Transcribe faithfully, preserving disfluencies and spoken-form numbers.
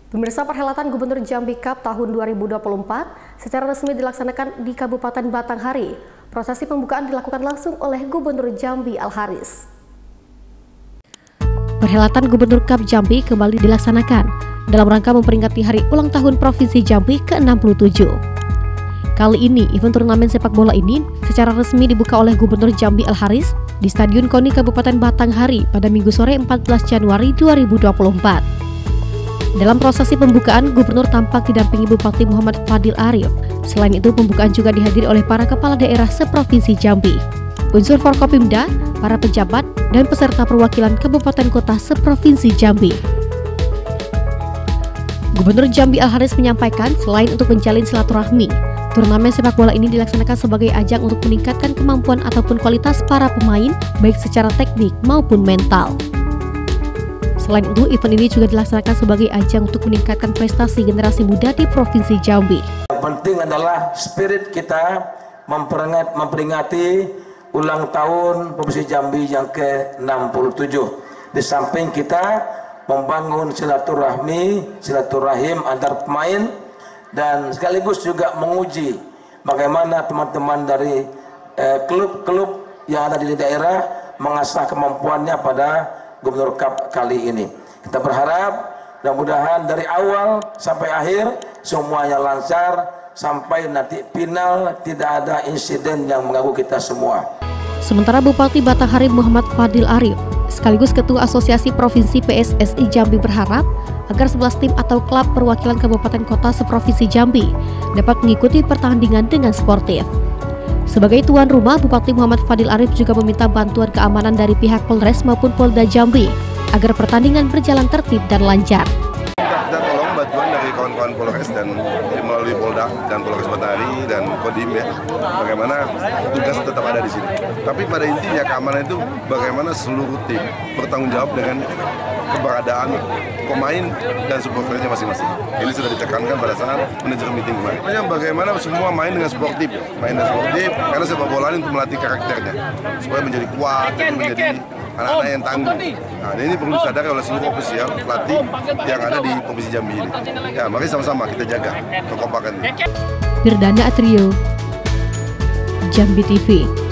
Pemirsa, perhelatan Gubernur Jambi Cup tahun dua ribu dua puluh empat secara resmi dilaksanakan di Kabupaten Batanghari. Prosesi pembukaan dilakukan langsung oleh Gubernur Jambi Al-Haris. Perhelatan Gubernur Cup Jambi kembali dilaksanakan dalam rangka memperingati hari ulang tahun Provinsi Jambi ke enam puluh tujuh. Kali ini, event turnamen sepak bola ini secara resmi dibuka oleh Gubernur Jambi Al-Haris di Stadion KONI Kabupaten Batanghari pada Minggu sore empat belas Januari dua ribu dua puluh empat. Dalam prosesi pembukaan, Gubernur tampak didampingi Bupati Muhammad Fadil Arif. Selain itu, pembukaan juga dihadiri oleh para kepala daerah seprovinsi Jambi, unsur Forkopimda, para pejabat, dan peserta perwakilan kabupaten kota seprovinsi Jambi. Gubernur Jambi Al-Haris menyampaikan, selain untuk menjalin silaturahmi, turnamen sepak bola ini dilaksanakan sebagai ajang untuk meningkatkan kemampuan ataupun kualitas para pemain, baik secara teknik maupun mental. Selain itu, event ini juga dilaksanakan sebagai ajang untuk meningkatkan prestasi generasi muda di Provinsi Jambi. Yang penting adalah spirit kita memperingati ulang tahun Provinsi Jambi yang ke enam puluh tujuh. Di samping kita membangun silaturahmi, silaturahim antar pemain, dan sekaligus juga menguji bagaimana teman-teman dari klub-klub eh, yang ada di daerah mengasah kemampuannya pada Gubernur Cup kali ini. Kita berharap mudah-mudahan dari awal sampai akhir semuanya lancar, sampai nanti final tidak ada insiden yang mengganggu kita semua. Sementara Bupati Batanghari Muhammad Fadil Arif sekaligus Ketua Asosiasi Provinsi P S S I Jambi berharap agar sebelas tim atau klub perwakilan kabupaten kota seprovinsi Jambi dapat mengikuti pertandingan dengan sportif. Sebagai tuan rumah, Bupati Muhammad Fadil Arif juga meminta bantuan keamanan dari pihak Polres maupun Polda Jambi agar pertandingan berjalan tertib dan lancar. Kita tolong bantuan dari kawan-kawan Polres dan melalui Polda dan Polres Batanghari dan Kodim ya, bagaimana tugas tetap ada di sini. Tapi pada intinya keamanan itu bagaimana seluruh tim bertanggung jawab dengan keberadaan pemain dan supporternya masing-masing. Ini sudah ditekankan pada saat manajer meeting kemarin. Bagaimana semua main dengan sportif, main dengan sportif karena sepak bola ini untuk melatih karakternya supaya menjadi kuat, menjadi anak-anak yang tangguh. Nah, ini perlu disadari oleh seluruh ofisial pelatih yang ada di Provinsi Jambi ini. Ya, mari sama-sama kita jaga kekompakan. Firdana Atrio, Jambi T V.